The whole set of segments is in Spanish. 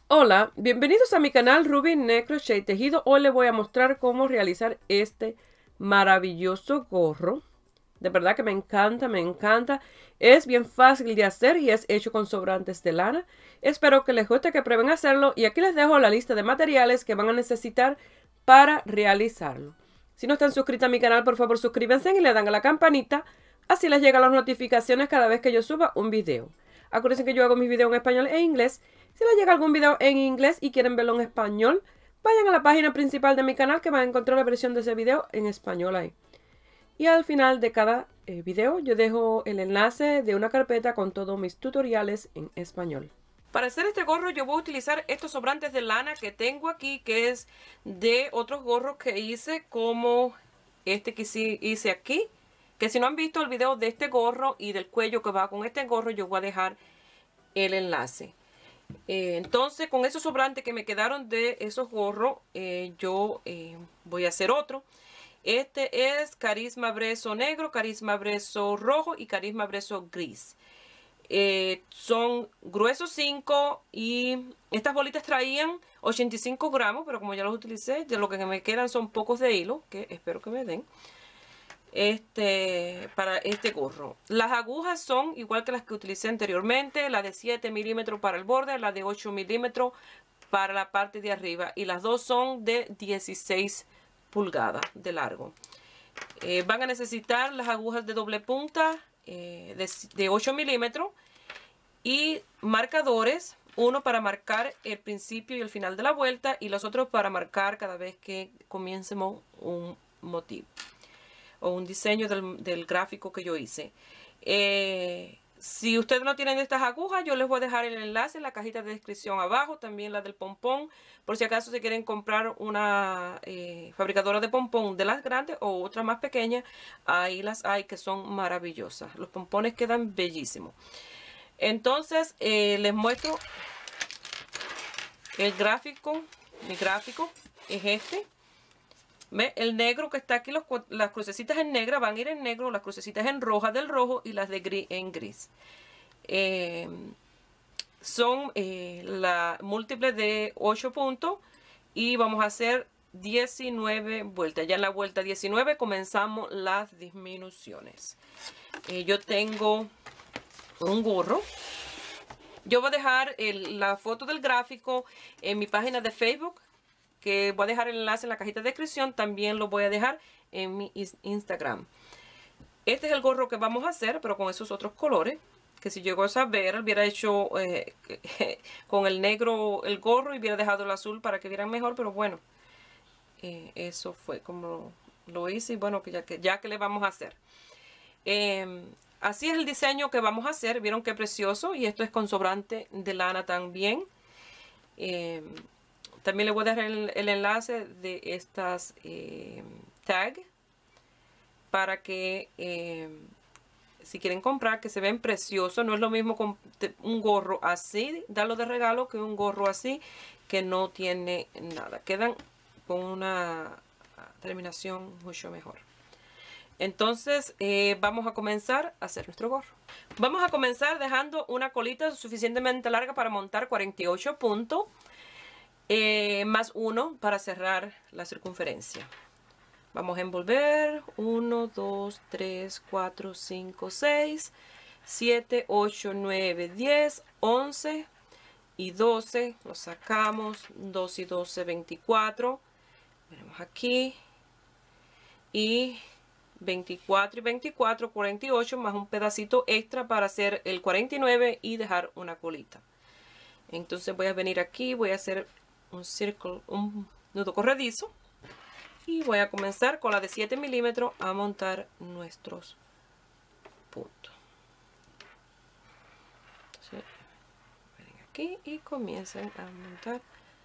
Hola, bienvenidos a mi canal Ruby Net Crochet Tejido. Hoy les voy a mostrar cómo realizar este maravilloso gorro. De verdad que me encanta, me encanta. Es bien fácil de hacer y es hecho con sobrantes de lana. Espero que les guste, que prueben hacerlo. Y aquí les dejo la lista de materiales que van a necesitar para realizarlo. Si no están suscritos a mi canal, por favor suscríbanse y le dan a la campanita. Así les llegan las notificaciones cada vez que yo suba un video. Acuérdense que yo hago mis videos en español e inglés. Si les llega algún video en inglés y quieren verlo en español, vayan a la página principal de mi canal que van a encontrar la versión de ese video en español ahí. Y al final de cada video yo dejo el enlace de una carpeta con todos mis tutoriales en español. Para hacer este gorro yo voy a utilizar estos sobrantes de lana que tengo aquí, que es de otros gorros que hice, como este que sí hice aquí. Que si no han visto el video de este gorro y del cuello que va con este gorro, yo voy a dejar el enlace. Entonces, con esos sobrantes que me quedaron de esos gorros, yo voy a hacer otro. Este es Carisma Brezo negro, Carisma Brezo rojo y Carisma Brezo gris. Son gruesos 5 y estas bolitas traían 85 gramos, pero como ya los utilicé, de lo que me quedan son pocos de hilo, que espero que me den. Para este gorro. Las agujas son igual que las que utilicé anteriormente, la de 7 milímetros para el borde, la de 8 milímetros para la parte de arriba, y las dos son de 16 pulgadas de largo. Van a necesitar las agujas de doble punta de 8 milímetros y marcadores, uno para marcar el principio y el final de la vuelta y los otros para marcar cada vez que comiencemos un motivo o un diseño del gráfico que yo hice. Si ustedes no tienen estas agujas, yo les voy a dejar el enlace en la cajita de descripción abajo, también la del pompón, por si acaso se quieren comprar una fabricadora de pompón de las grandes o otra más pequeña. Ahí las hay, que son maravillosas. Los pompones quedan bellísimos. Entonces les muestro el gráfico. Mi gráfico es este. ¿Ve? El negro que está aquí, las crucecitas en negra van a ir en negro, las crucecitas en roja del rojo y las de gris en gris. Son las múltiples de 8 puntos y vamos a hacer 19 vueltas. Ya en la vuelta 19 comenzamos las disminuciones. Yo tengo un gorro. Yo voy a dejar la foto del gráfico en mi página de Facebook, que voy a dejar el enlace en la cajita de descripción. También lo voy a dejar en mi Instagram. Este es el gorro que vamos a hacer, pero con esos otros colores, que si llegó a saber, hubiera hecho con el negro el gorro y hubiera dejado el azul para que vieran mejor, pero bueno, eso fue como lo hice y bueno, ya que le vamos a hacer. Así es el diseño que vamos a hacer. Vieron qué precioso, y esto es con sobrante de lana también. También les voy a dejar el enlace de estas tag para que si quieren comprar, que se ven preciosos. No es lo mismo con un gorro así, darlo de regalo, que un gorro así que no tiene nada. Quedan con una terminación mucho mejor. Entonces vamos a comenzar a hacer nuestro gorro. Vamos a comenzar dejando una colita suficientemente larga para montar 48 puntos. Más 1 para cerrar la circunferencia. Vamos a envolver 1, 2, 3, 4, 5, 6, 7, 8, 9, 10, 11 y 12. Lo sacamos. 2 y 12, 24. Veremos aquí. Y 24 y 24, 48, más un pedacito extra para hacer el 49 y dejar una colita. Entonces voy a venir aquí, voy a hacer un círculo, un nudo corredizo, y voy a comenzar con la de 7 milímetros a montar nuestros puntos. Entonces, ven aquí y comiencen a montar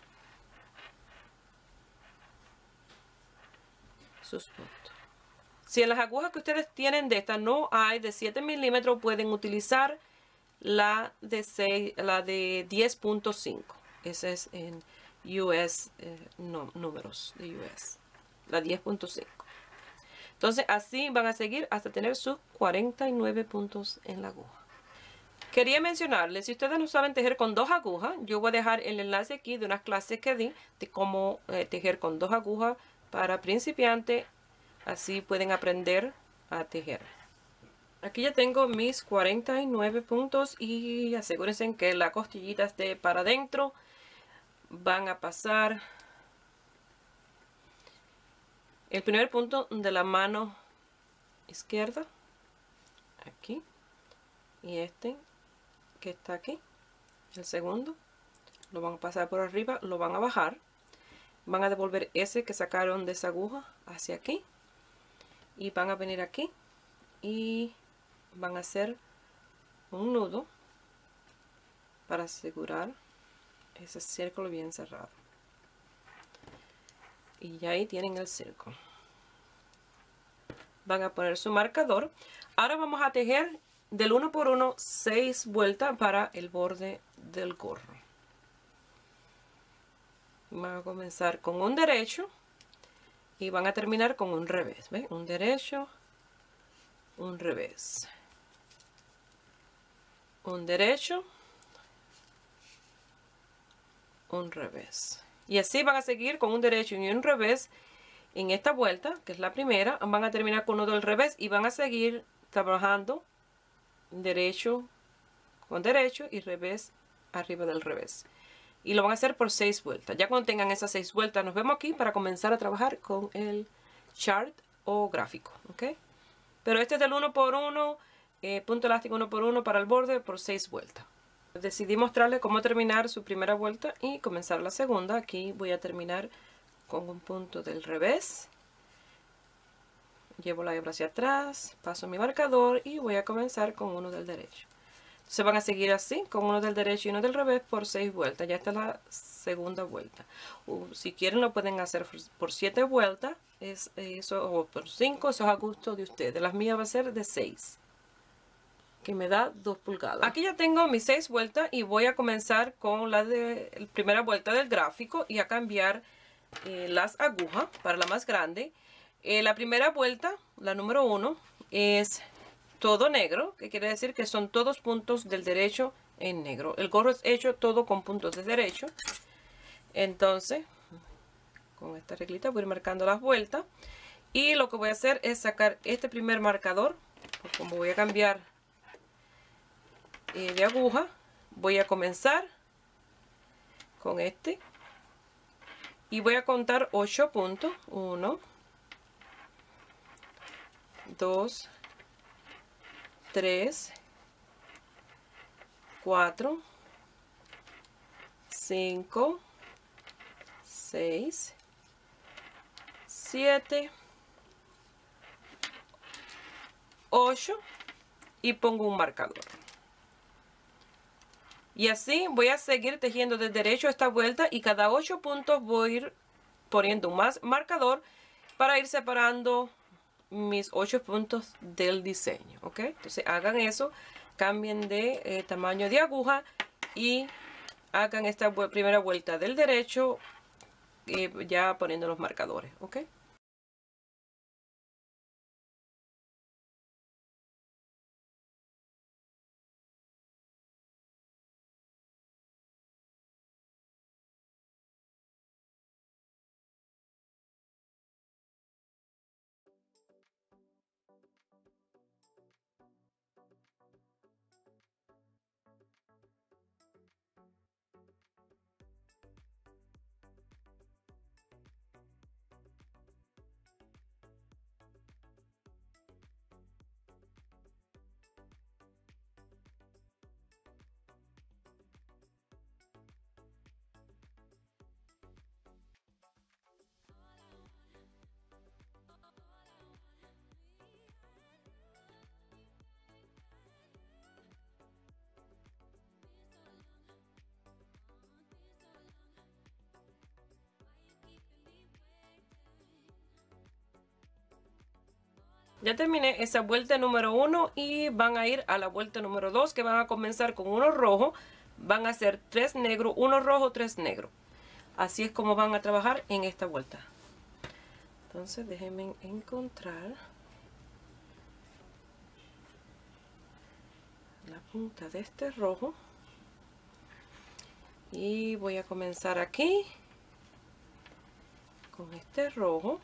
sus puntos. Si en las agujas que ustedes tienen de estas no hay de 7 milímetros, pueden utilizar la de 10.5. Ese es en US, números de US, la 10.5. Entonces así van a seguir hasta tener sus 49 puntos en la aguja. Quería mencionarles, si ustedes no saben tejer con 2 agujas, yo voy a dejar el enlace aquí de unas clases que di de cómo tejer con 2 agujas para principiantes. Así pueden aprender a tejer. Aquí ya tengo mis 49 puntos y asegúrense que la costillita esté para adentro. Van a pasar el primer punto de la mano izquierda, aquí, y este que está aquí, el segundo, lo van a pasar por arriba, lo van a bajar, van a devolver ese que sacaron de esa aguja hacia aquí, y van a venir aquí, y van a hacer un nudo para asegurar ese círculo bien cerrado. Y ya ahí tienen el círculo. Van a poner su marcador. Ahora vamos a tejer del 1 por 1 6 vueltas para el borde del gorro. Van a comenzar con un derecho y van a terminar con un revés. ¿Ven? Un derecho, un revés, un derecho, un revés. Y así van a seguir con un derecho y un revés en esta vuelta, que es la primera. Van a terminar con uno del revés y van a seguir trabajando derecho con derecho y revés arriba del revés. Y lo van a hacer por 6 vueltas. Ya cuando tengan esas 6 vueltas nos vemos aquí para comenzar a trabajar con el chart o gráfico. ¿Ok? Pero este es del 1 por 1, punto elástico 1 por 1 para el borde por 6 vueltas. Decidí mostrarles cómo terminar su primera vuelta y comenzar la segunda. Aquí voy a terminar con un punto del revés. Llevo la hebra hacia atrás, paso mi marcador y voy a comenzar con uno del derecho. Se van a seguir así, con uno del derecho y uno del revés por 6 vueltas. Ya está la segunda vuelta. Si quieren lo pueden hacer por 7 vueltas, o por 5, eso es a gusto de ustedes. Las mías va a ser de 6, que me da 2 pulgadas. Aquí ya tengo mis 6 vueltas y voy a comenzar con la primera vuelta del gráfico y a cambiar las agujas para la más grande. La primera vuelta, la número 1, es todo negro, que quiere decir que son todos puntos del derecho en negro. El gorro es hecho todo con puntos de derecho. Entonces, con esta reglita voy a ir marcando las vueltas. Y lo que voy a hacer es sacar este primer marcador. Pues como voy a cambiar de aguja, voy a comenzar con este. Y voy a contar 8 puntos. 1, 2, 3, 4, 5, 6, 7, 8 y pongo un marcador. Y así voy a seguir tejiendo de derecho esta vuelta y cada 8 puntos voy a ir poniendo un marcador para ir separando mis 8 puntos del diseño. ¿Ok? Entonces hagan eso, cambien de tamaño de aguja y hagan esta primera vuelta del derecho ya poniendo los marcadores. ¿Ok? Ya terminé esa vuelta número 1 y van a ir a la vuelta número 2, que van a comenzar con uno rojo. Van a hacer 3 negros, 1 rojo, 3 negros. Así es como van a trabajar en esta vuelta. Entonces déjenme encontrar la punta de este rojo y voy a comenzar aquí con este rojo.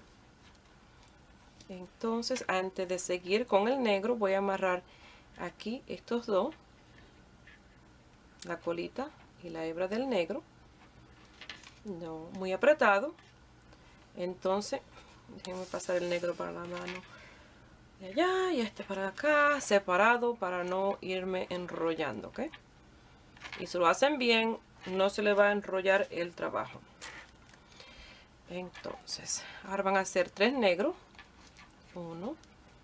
Entonces, antes de seguir con el negro, voy a amarrar aquí estos dos, la colita y la hebra del negro, no muy apretado. Entonces, déjenme pasar el negro para la mano de allá y este para acá, separado para no irme enrollando, ¿ok? Y si lo hacen bien, no se le va a enrollar el trabajo. Entonces, ahora van a hacer 3 negros. 1,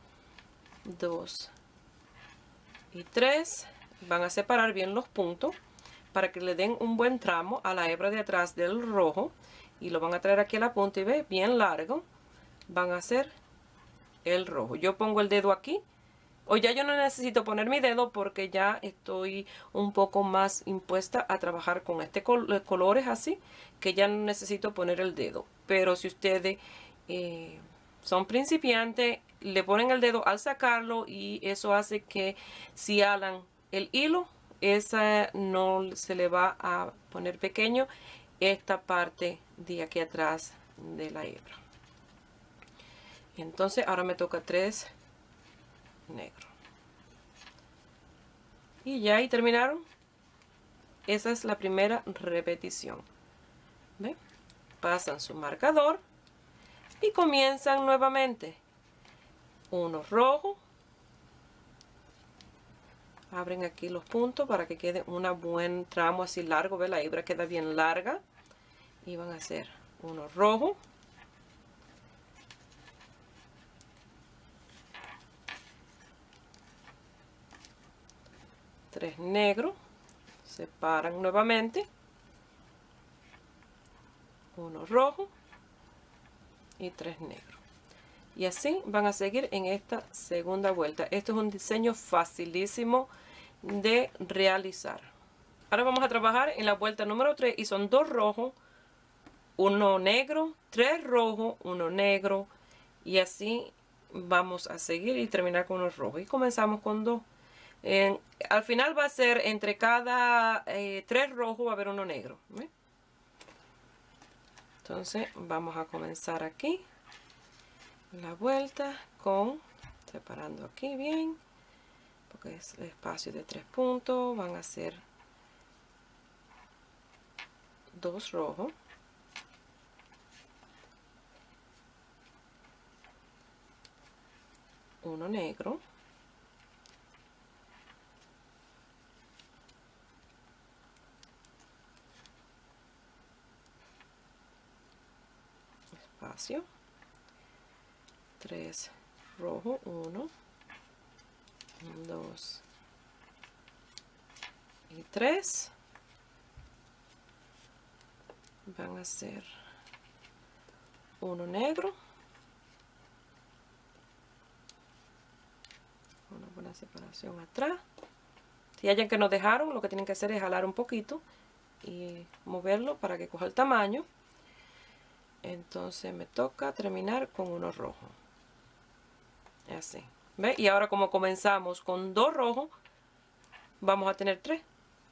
2 y 3. Van a separar bien los puntos para que le den un buen tramo a la hebra de atrás del rojo. Y lo van a traer aquí a la punta y ve, bien largo. Van a hacer el rojo. Yo pongo el dedo aquí. O ya yo no necesito poner mi dedo porque ya estoy un poco más impuesta a trabajar con este colores así, que ya no necesito poner el dedo. Pero si ustedes son principiantes, le ponen el dedo al sacarlo y eso hace que si alan el hilo, esa no se le va a poner pequeño esta parte de aquí atrás de la hebra. Entonces ahora me toca 3 negros. Y ya ahí terminaron. Esa es la primera repetición. ¿Ven? Pasan su marcador y comienzan nuevamente. Uno rojo. Abren aquí los puntos para que quede un buen tramo así largo. ¿Ve? La hebra queda bien larga. Y van a hacer uno rojo. Tres negros. Separan nuevamente. Uno rojo. Y 3 negros. Y así van a seguir en esta segunda vuelta. Esto es un diseño facilísimo de realizar. Ahora vamos a trabajar en la vuelta número 3 y son 2 rojos, 1 negro, 3 rojos, 1 negro y así vamos a seguir y terminar con los rojos. Y comenzamos con 2. Al final va a ser entre cada 3 rojos va a haber 1 negro. ¿Ve? Entonces vamos a comenzar aquí la vuelta con separando aquí bien porque es el espacio de 3 puntos. Van a ser 2 rojos, 1 negro, espacio, 3 rojo, 1, 2 y 3. Van a ser 1 negro, una buena separación atrás. Si hayan que nos dejaron, lo que tienen que hacer es jalar un poquito y moverlo para que coja el tamaño. Entonces me toca terminar con 1 rojo. Así. ¿Ve? Y ahora como comenzamos con 2 rojos, vamos a tener 3.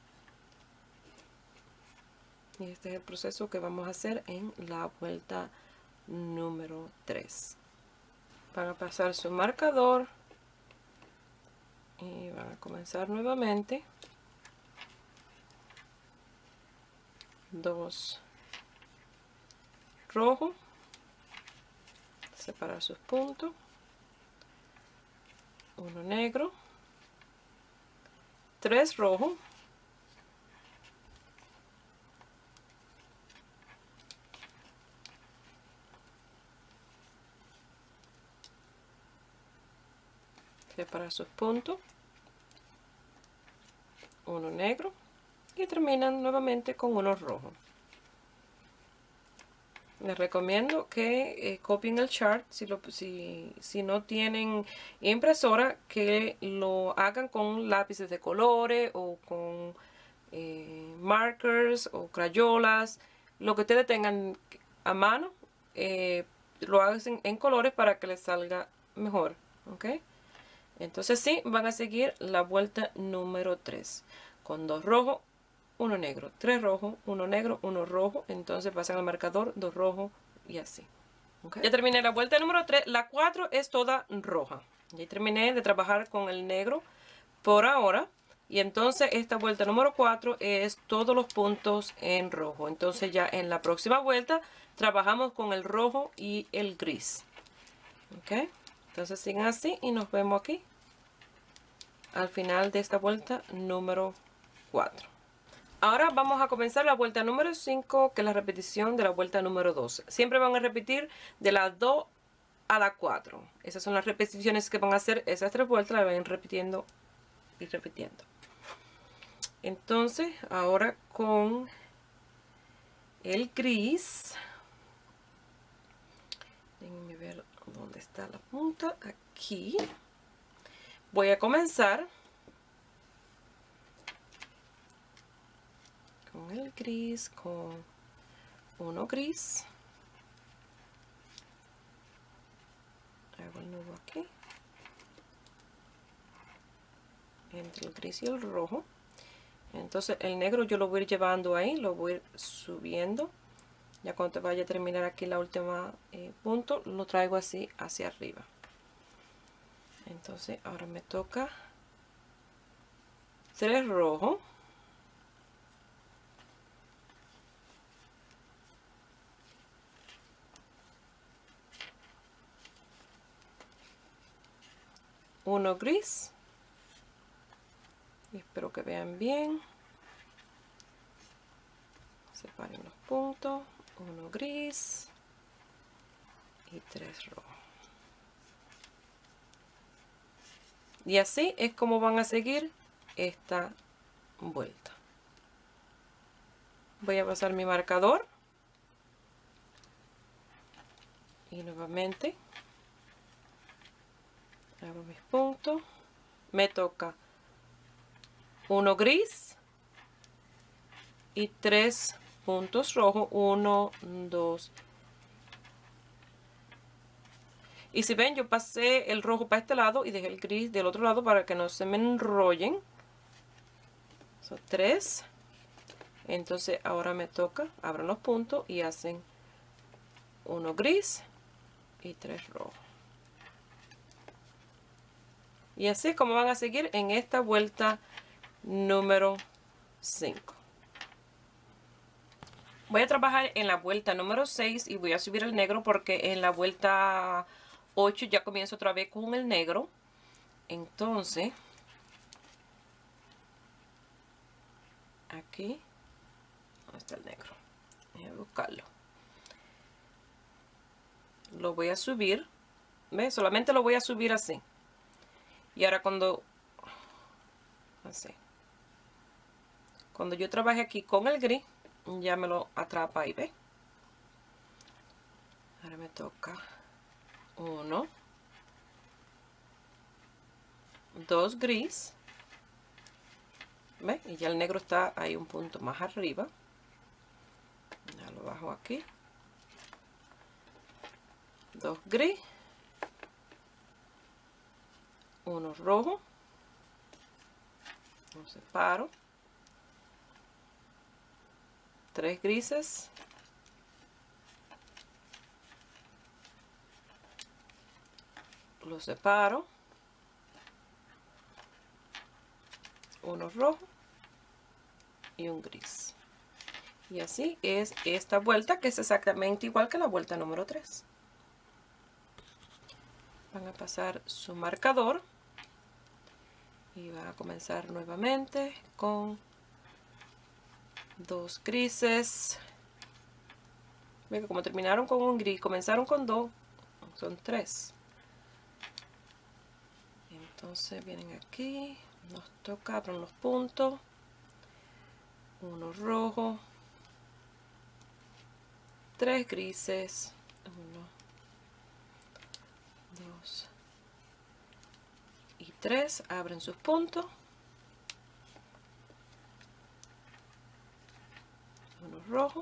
Y este es el proceso que vamos a hacer en la vuelta número 3. Van a pasar su marcador y van a comenzar nuevamente. 2 rojos, separar sus puntos, 1 negro, 3 rojos, separar sus puntos, 1 negro y terminan nuevamente con 1 rojo. Les recomiendo que copien el chart si no tienen impresora, que lo hagan con lápices de colores o con markers o crayolas, lo que ustedes tengan a mano, lo hacen en colores para que les salga mejor, ¿ok? Entonces sí, van a seguir la vuelta número 3. Con 2 rojos, 1 negro, 3 rojos, 1 negro, 1 rojo. Entonces pasan al marcador, 2 rojos y así. ¿Okay? Ya terminé la vuelta número 3. La 4 es toda roja. Ya terminé de trabajar con el negro por ahora. Y entonces esta vuelta número 4 es todos los puntos en rojo. Entonces ya en la próxima vuelta trabajamos con el rojo y el gris. ¿Ok? Entonces siguen así y nos vemos aquí al final de esta vuelta número 4. Ahora vamos a comenzar la vuelta número 5, que es la repetición de la vuelta número 2. Siempre van a repetir de la 2 a la 4. Esas son las repeticiones que van a hacer esas 3 vueltas, las van repitiendo y repitiendo. Entonces, ahora con el gris, déjenme ver dónde está la punta, aquí. Voy a comenzar con el gris, con uno gris. Hago el nudo aquí, entre el gris y el rojo. Entonces el negro yo lo voy a ir llevando ahí, lo voy a ir subiendo. Ya cuando te vaya a terminar aquí la última punto, lo traigo así hacia arriba. Entonces ahora me toca 3 rojos, uno gris, y espero que vean bien. Separen los puntos, uno gris y 3 rojos. Y así es como van a seguir esta vuelta. Voy a pasar mi marcador y nuevamente hago mis puntos. Me toca uno gris y 3 puntos rojos, 1, 2. Y si ven, yo pasé el rojo para este lado y dejé el gris del otro lado para que no se me enrollen. Son 3. Entonces ahora me toca, abran los puntos y hacen uno gris y 3 rojos. Y así es como van a seguir en esta vuelta número 5. Voy a trabajar en la vuelta número 6 y voy a subir el negro porque en la vuelta 8 ya comienzo otra vez con el negro. Entonces, aquí, ¿dónde está el negro? Voy a buscarlo. Lo voy a subir. ¿Ves? Solamente lo voy a subir así. Y ahora cuando, así, cuando yo trabaje aquí con el gris, ya me lo atrapa ahí, ¿ves? Ahora me toca 1, 2 gris, ¿ves? Y ya el negro está ahí un punto más arriba. Ya lo bajo aquí. 2 gris, 1 rojo, lo separo, 3 grises, lo separo, 1 rojo y un gris. Y así es esta vuelta, que es exactamente igual que la vuelta número 3. Van a pasar su marcador y van a comenzar nuevamente con 2 grises. Ven que como terminaron con un gris, comenzaron con 2, son 3. Entonces vienen aquí, nos toca, abren los puntos, 1 rojo, 3 grises, 1, 2 y 3, abren sus puntos, 1 rojo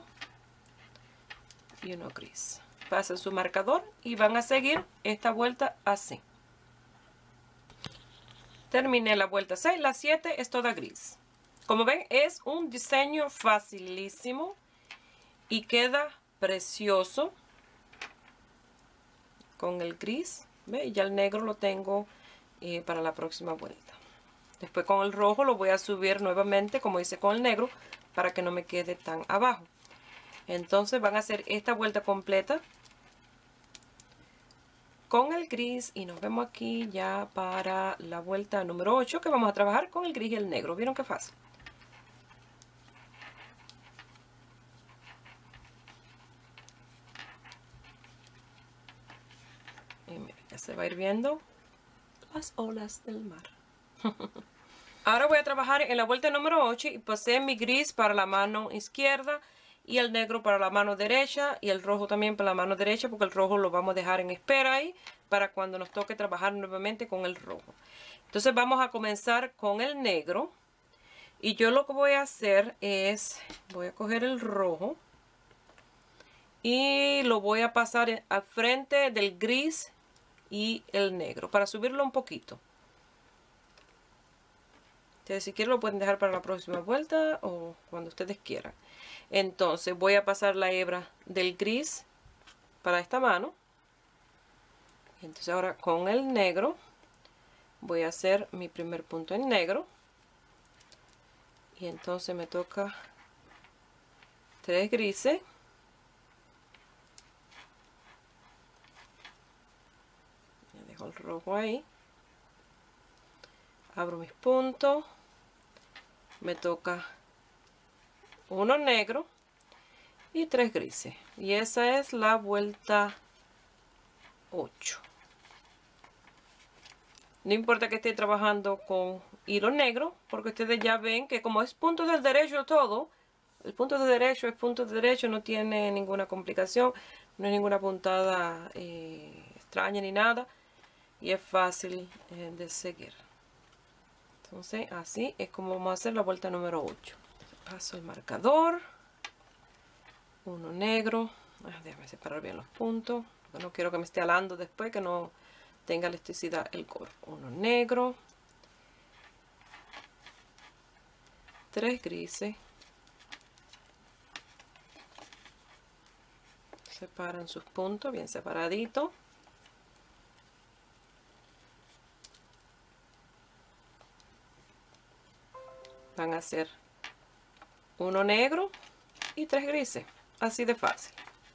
y 1 gris. Pasan su marcador y van a seguir esta vuelta así. terminé la vuelta 6. La 7 es toda gris. Como ven, es un diseño facilísimo y queda precioso con el gris. ¿Ve? Y ya el negro lo tengo para la próxima vuelta. Después con el rojo lo voy a subir nuevamente como hice con el negro para que no me quede tan abajo. Entonces van a hacer esta vuelta completa con el gris y nos vemos aquí ya para la vuelta número 8, que vamos a trabajar con el gris y el negro. ¿Vieron qué fácil? Y miren, ya se va a ir viendo las olas del mar. Ahora voy a trabajar en la vuelta número 8 y pasé mi gris para la mano izquierda y el negro para la mano derecha y el rojo también para la mano derecha, porque el rojo lo vamos a dejar en espera ahí para cuando nos toque trabajar nuevamente con el rojo. Entonces vamos a comenzar con el negro y yo lo que voy a hacer es, voy a coger el rojo y lo voy a pasar al frente del gris y el negro para subirlo un poquito. Ustedes si quieren lo pueden dejar para la próxima vuelta o cuando ustedes quieran. Entonces voy a pasar la hebra del gris para esta mano. Entonces ahora con el negro voy a hacer mi primer punto en negro. Y entonces me toca 3 grises. Ya dejo el rojo ahí. Abro mis puntos. Me toca uno negro y 3 grises, y esa es la vuelta 8. No importa que esté trabajando con hilo negro, porque ustedes ya ven que como es punto del derecho todo, el punto de derecho es punto de derecho, no tiene ninguna complicación, no es ninguna puntada extraña ni nada, y es fácil de seguir. Entonces así es como vamos a hacer la vuelta número 8. Paso el marcador, uno negro, déjame separar bien los puntos, porque no quiero que me esté alando después, que no tenga elasticidad el gorro. Uno negro, 3 grises, separan sus puntos bien separaditos. Van a hacer uno negro y 3 grises, así de fácil.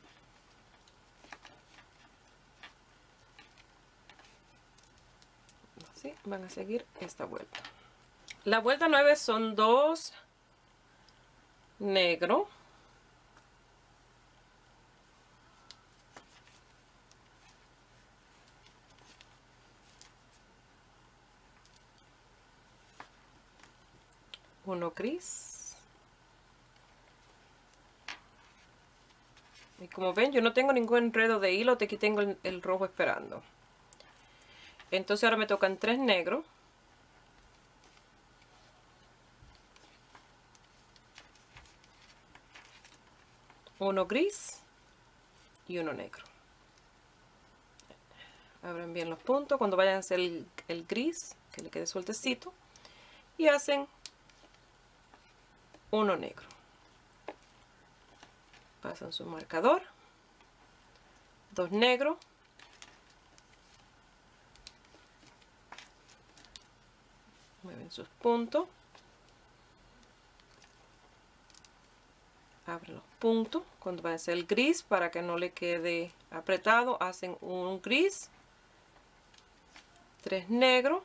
Así van a seguir esta vuelta. La vuelta 9 son 2 negros, uno gris, y como ven yo no tengo ningún enredo de hilo, aquí tengo el rojo esperando. Entonces ahora me tocan 3 negros, uno gris y uno negro. Abren bien los puntos cuando vayan a hacer el gris, que le quede sueltecito, y hacen uno negro. Pasan su marcador, 2 negros, mueven sus puntos, abren los puntos cuando va a hacer el gris para que no le quede apretado, hacen un gris, 3 negros,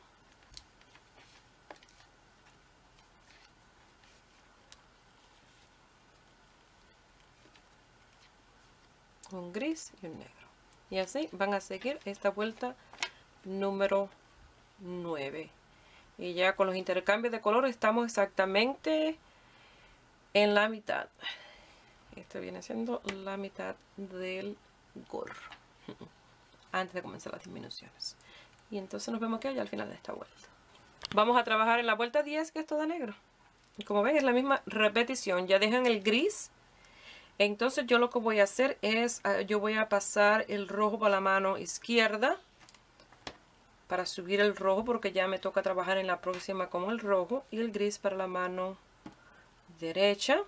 un gris y un negro, y así van a seguir esta vuelta número 9. Y ya con los intercambios de color estamos exactamente en la mitad. Esto viene siendo la mitad del gorro antes de comenzar las disminuciones. Y entonces nos vemos aquí ya al final de esta vuelta. Vamos a trabajar en la vuelta 10, que es toda negra. Y como ven es la misma repetición. Ya dejan el gris. Entonces yo lo que voy a hacer es, yo voy a pasar el rojo para la mano izquierda. para subir el rojo, porque ya me toca trabajar en la próxima con el rojo, y el gris para la mano derecha.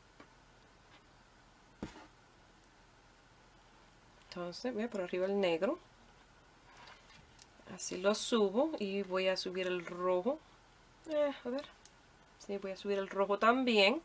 Entonces voy por arriba el negro, así lo subo, y voy a subir el rojo. A ver, sí, voy a subir el rojo también,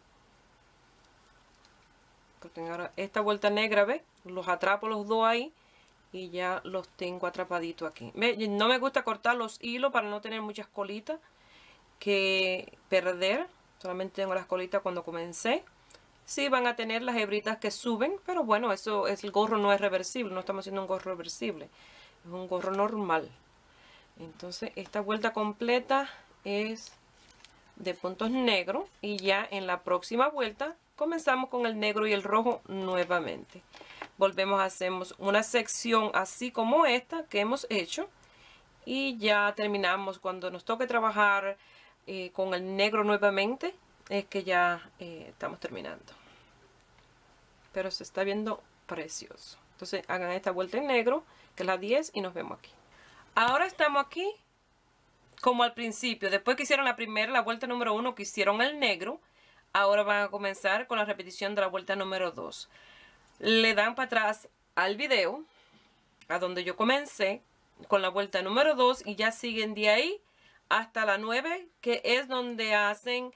porque ahora esta vuelta negra, ¿ve? Los atrapo los dos ahí y ya los tengo atrapaditos aquí. ¿Ve? No me gusta cortar los hilos para no tener muchas colitas que perder. Solamente tengo las colitas cuando comencé. Sí van a tener las hebritas que suben, pero bueno, eso es, el gorro no es reversible, no estamos haciendo un gorro reversible, es un gorro normal. Entonces esta vuelta completa es de puntos negros, y ya en la próxima vuelta comenzamos con el negro y el rojo nuevamente. Volvemos, hacemos una sección así como esta que hemos hecho, y ya terminamos. Cuando nos toque trabajar con el negro nuevamente, es que ya estamos terminando. Pero se está viendo precioso. Entonces hagan esta vuelta en negro, que es la 10, y nos vemos aquí. Ahora estamos aquí como al principio. Después que hicieron la primera, la vuelta número 1, que hicieron el negro, ahora van a comenzar con la repetición de la vuelta número 2. Le dan para atrás al video, a donde yo comencé, con la vuelta número 2, y ya siguen de ahí hasta la 9, que es donde hacen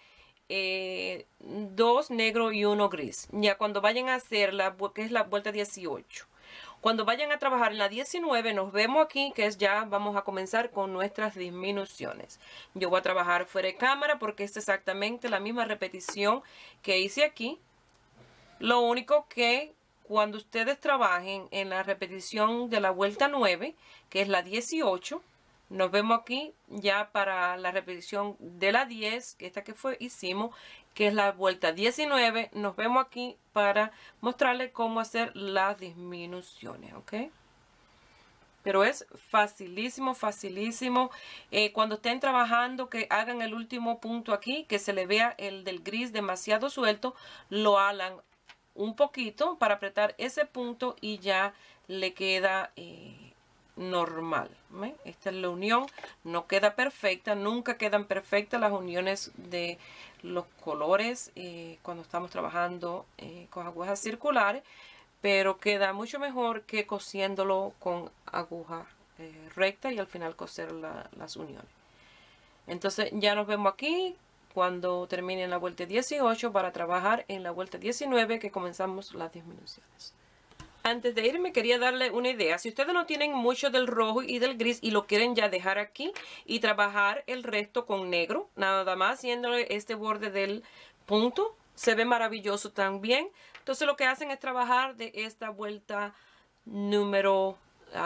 2 negro y 1 gris. Ya cuando vayan a hacer la que es la vuelta 18, cuando vayan a trabajar en la 19, nos vemos aquí, que es ya vamos a comenzar con nuestras disminuciones. Yo voy a trabajar fuera de cámara porque es exactamente la misma repetición que hice aquí. Lo único que cuando ustedes trabajen en la repetición de la vuelta 9, que es la 18, nos vemos aquí ya para la repetición de la 10, que esta que hicimos, que es la vuelta 19. Nos vemos aquí para mostrarles cómo hacer las disminuciones, ¿ok? Pero es facilísimo, facilísimo. Cuando estén trabajando, que hagan el último punto aquí, que se le vea el del gris demasiado suelto, lo alan un poquito para apretar ese punto y ya le queda normal. ¿Ve? Esta es la unión, no queda perfecta, nunca quedan perfectas las uniones de los colores cuando estamos trabajando con agujas circulares, pero queda mucho mejor que cosiéndolo con aguja recta y al final coser las uniones. Entonces ya nos vemos aquí cuando termine la vuelta 18 para trabajar en la vuelta 19, que comenzamos las disminuciones. Antes de irme quería darle una idea. Si ustedes no tienen mucho del rojo y del gris y lo quieren ya dejar aquí y trabajar el resto con negro, nada más haciéndole este borde del punto, se ve maravilloso también. Entonces lo que hacen es trabajar de esta vuelta número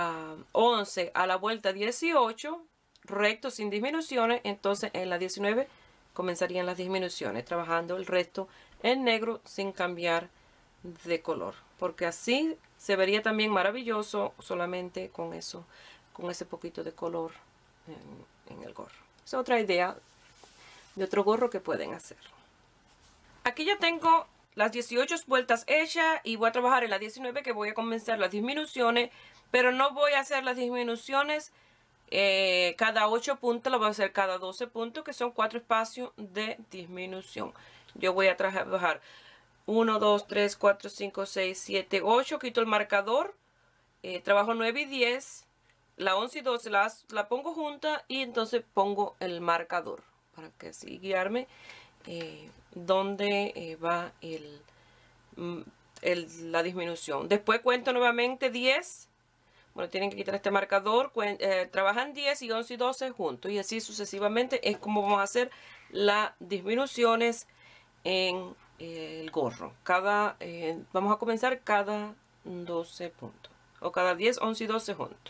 11 a la vuelta 18, recto sin disminuciones. Entonces en la 19 comenzarían las disminuciones, trabajando el resto en negro sin cambiar de color, porque así se vería también maravilloso solamente con eso, con ese poquito de color en el gorro. Es otra idea de otro gorro que pueden hacer. Aquí ya tengo las 18 vueltas hechas y voy a trabajar en la 19, que voy a comenzar las disminuciones, pero no voy a hacer las disminuciones cada 8 puntos, lo voy a hacer cada 12 puntos, que son 4 espacios de disminución. Yo voy a trabajar 1, 2, 3, 4, 5, 6, 7, 8. Quito el marcador. Trabajo 9 y 10. La 11 y 12 la pongo junta y entonces pongo el marcador. Para que así guiarme dónde va la disminución. Después cuento nuevamente 10. Bueno, tienen que quitar este marcador. Trabajan 10 y 11 y 12 juntos. Y así sucesivamente es como vamos a hacer las disminuciones en el gorro. Vamos a comenzar cada 12 puntos. O cada 10, 11 y 12 juntos.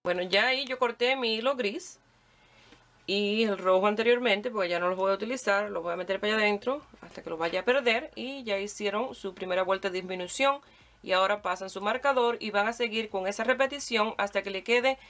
Bueno, ya ahí yo corté mi hilo gris y el rojo anteriormente, porque ya no los voy a utilizar, los voy a meter para allá adentro hasta que los vaya a perder. Y ya hicieron su primera vuelta de disminución y ahora pasan su marcador y van a seguir con esa repetición hasta que le quede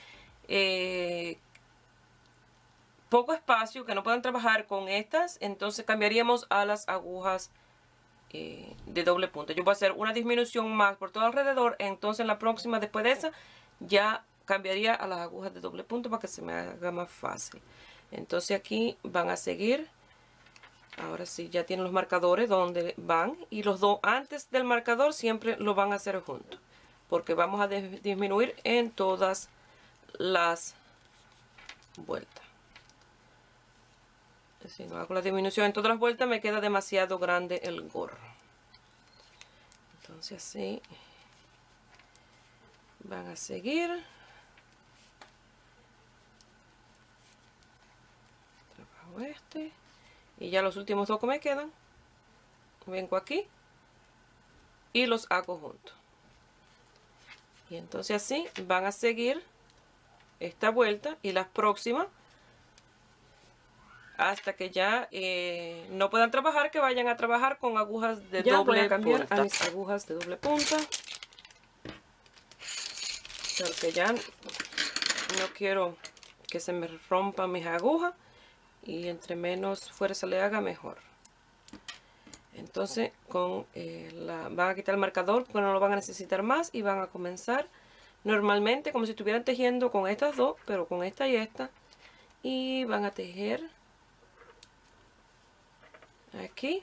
poco espacio, que no puedan trabajar con estas. Entonces cambiaríamos a las agujas de doble punta. Yo voy a hacer una disminución más por todo alrededor, entonces en la próxima, después de esa, ya cambiaría a las agujas de doble punta para que se me haga más fácil. Entonces aquí van a seguir. Ahora sí, ya tienen los marcadores donde van, y los dos antes del marcador siempre lo van a hacer juntos, porque vamos a disminuir en todas las vueltas. Si no hago la disminución en todas las vueltas, me queda demasiado grande el gorro. Entonces así van a seguir. Trabajo este. Y ya los últimos dos que me quedan, vengo aquí y los hago juntos. Y entonces así van a seguir esta vuelta y las próximas hasta que ya no puedan trabajar, que vayan a trabajar con agujas de doble punta. Ya voy a cambiar a mis agujas de doble punta, porque ya no quiero que se me rompan mis agujas, y entre menos fuerza le haga, mejor. Entonces van a quitar el marcador porque no lo van a necesitar más, y van a comenzar normalmente como si estuvieran tejiendo con estas dos, pero con esta y esta, y van a tejer aquí,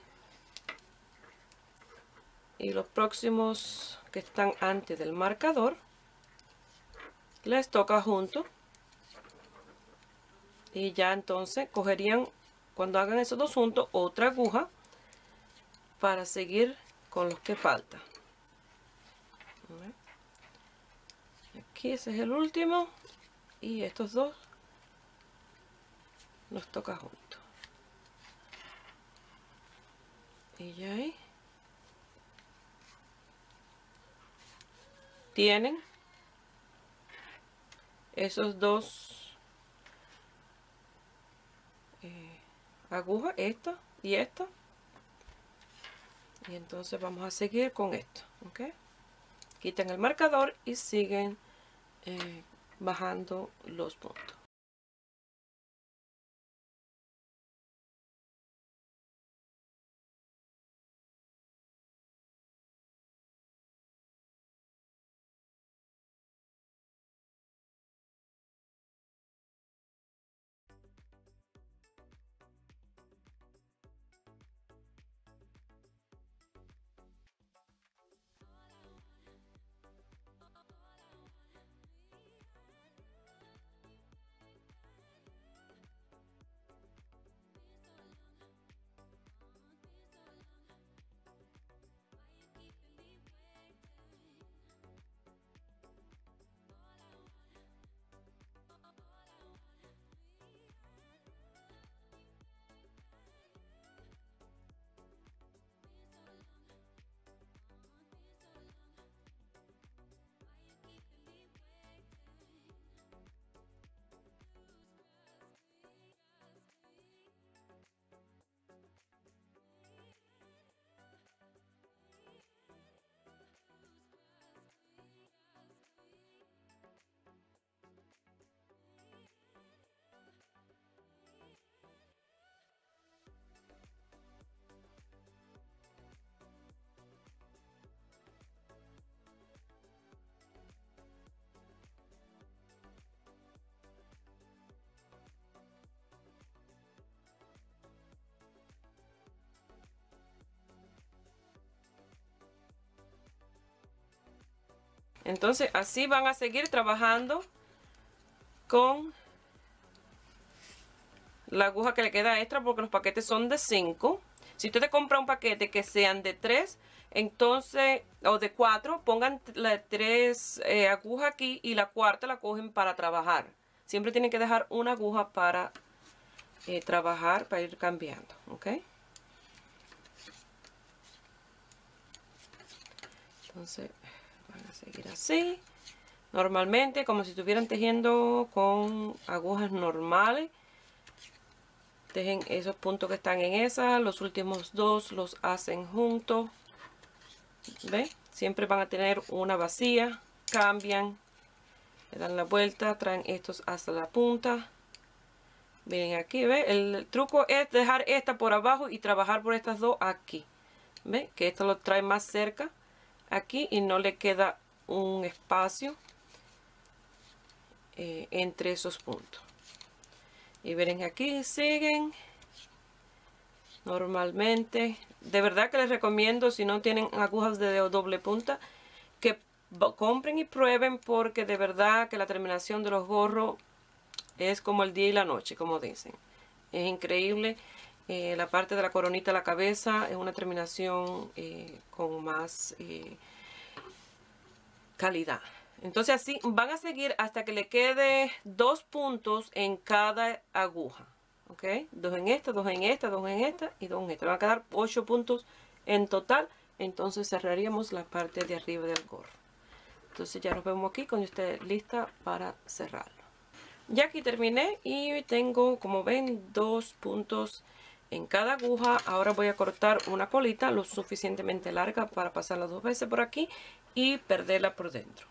y los próximos que están antes del marcador les toca junto. Y ya entonces cogerían, cuando hagan esos dos juntos, otra aguja para seguir con los que faltan. Aquí ese es el último, y estos dos nos toca juntos. Y ya ahí tienen esos dos agujas, esta y esta. Y entonces vamos a seguir con esto, ¿ok? Quitan el marcador y siguen bajando los puntos. Entonces así van a seguir trabajando con la aguja que le queda extra, porque los paquetes son de 5. Si usted compra un paquete que sean de 3, entonces, o de 4, pongan las 3 agujas aquí, y la cuarta la cogen para trabajar. Siempre tienen que dejar una aguja para trabajar, para ir cambiando, ¿ok? Entonces van a seguir así. normalmente, como si estuvieran tejiendo con agujas normales. Tejen esos puntos que están en esa, los últimos dos los hacen juntos. ¿Ven? Siempre van a tener una vacía, cambian, le dan la vuelta, traen estos hasta la punta. Miren aquí, ¿ven? El truco es dejar esta por abajo y trabajar por estas dos aquí. ¿Ven? Que esto lo trae más cerca aquí y no le queda un espacio entre esos puntos. Y ven aquí, siguen normalmente. De verdad que les recomiendo, si no tienen agujas de doble punta, que compren y prueben, porque de verdad que la terminación de los gorros es como el día y la noche, como dicen. Es increíble. La parte de la coronita de la cabeza es una terminación con más calidad. Entonces así van a seguir hasta que le quede 2 puntos en cada aguja. ¿Ok? 2 en esta, 2 en esta, 2 en esta y 2 en esta. Van a quedar 8 puntos en total. Entonces cerraríamos la parte de arriba del gorro. Entonces ya nos vemos aquí cuando esté lista para cerrarlo. Ya aquí terminé y tengo, como ven, 2 puntos en cada aguja. Ahora voy a cortar una colita lo suficientemente larga para pasarla 2 veces por aquí y perderla por dentro.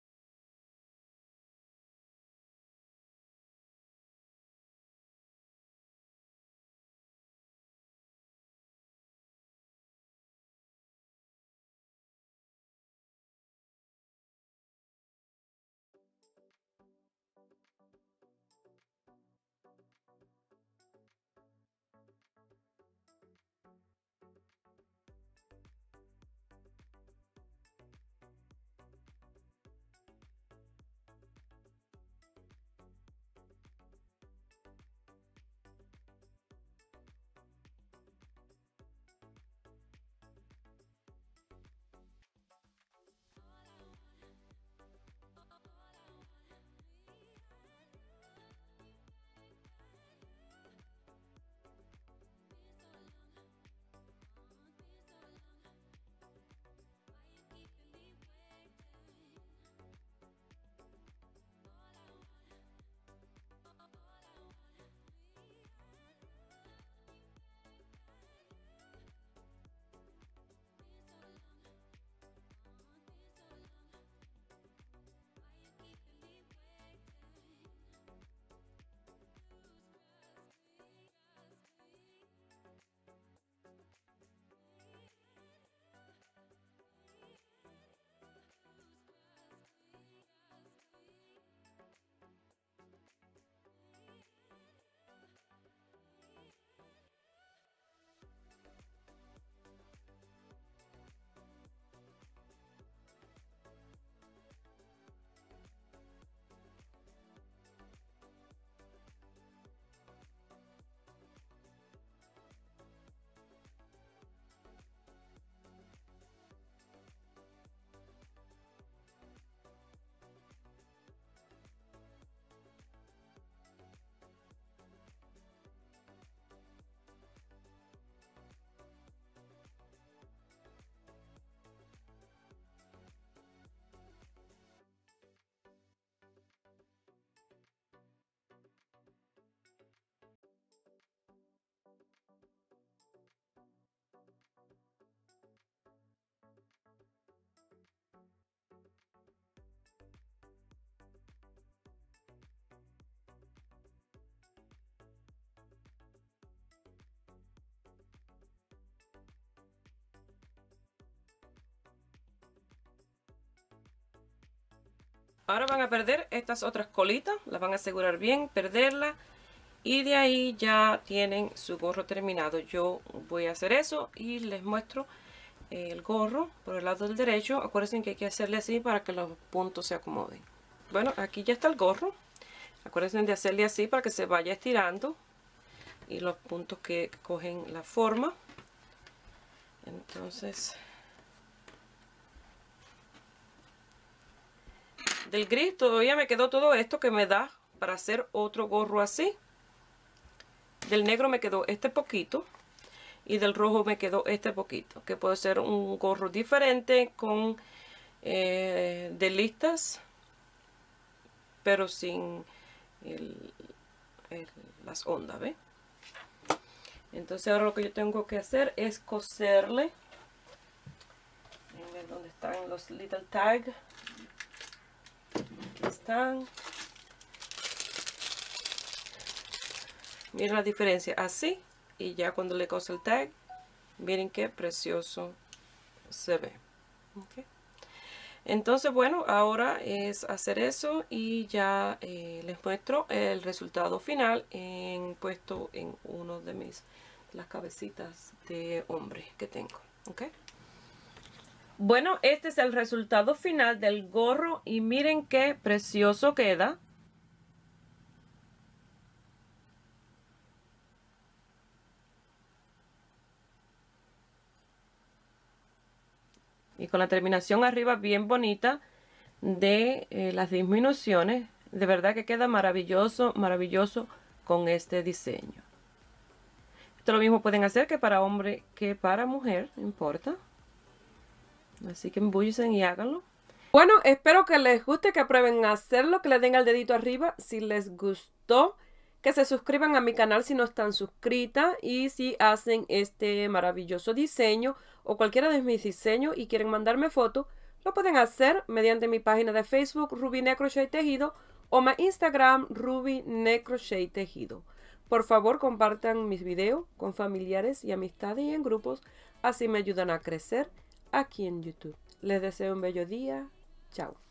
Ahora van a perder estas otras colitas, las van a asegurar bien, perderla, y de ahí ya tienen su gorro terminado. Yo voy a hacer eso y les muestro el gorro por el lado del derecho. Acuérdense que hay que hacerle así para que los puntos se acomoden. Bueno, aquí ya está el gorro. Acuérdense de hacerle así para que se vaya estirando y los puntos que cogen la forma. Entonces, del gris todavía me quedó todo esto que me da para hacer otro gorro así. Del negro me quedó este poquito y del rojo me quedó este poquito, que puede ser un gorro diferente con de listas pero sin las ondas, ¿ves? Entonces ahora lo que yo tengo que hacer es coserle. Miren dónde están los little tags. Aquí están. Miren la diferencia, así, y ya cuando le cose el tag, miren qué precioso se ve. Okay. Entonces, bueno, ahora es hacer eso y ya les muestro el resultado final puesto en uno de las cabecitas de hombre que tengo. Okay. Bueno, este es el resultado final del gorro y miren qué precioso queda. Y con la terminación arriba bien bonita de las disminuciones. De verdad que queda maravilloso, maravilloso con este diseño. Esto lo mismo pueden hacer que para hombre que para mujer, no importa. Así que embúllense y háganlo. Bueno, espero que les guste, que prueben a hacerlo, que le den al dedito arriba si les gustó. Que se suscriban a mi canal si no están suscritas y si hacen este maravilloso diseño o cualquiera de mis diseños y quieren mandarme fotos, lo pueden hacer mediante mi página de Facebook Ruby Ne Crochet Tejido o mi Instagram Ruby Ne Crochet Tejido. Por favor, compartan mis videos con familiares y amistades y en grupos, así me ayudan a crecer aquí en YouTube. Les deseo un bello día. Chao.